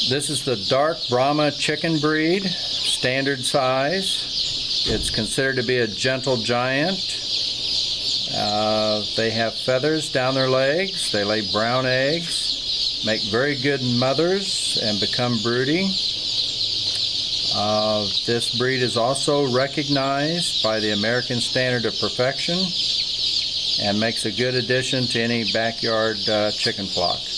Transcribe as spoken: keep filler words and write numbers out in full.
This is the Dark Brahma Chicken Breed, standard size. It's considered to be a gentle giant. Uh, they have feathers down their legs. They lay brown eggs, make very good mothers, and become broody. Uh, this breed is also recognized by the American Standard of Perfection and makes a good addition to any backyard uh, chicken flock.